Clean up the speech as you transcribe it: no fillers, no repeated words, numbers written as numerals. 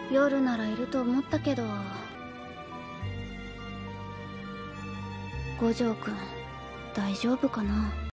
夜ならいると思ったけど。五条くん大丈夫かな。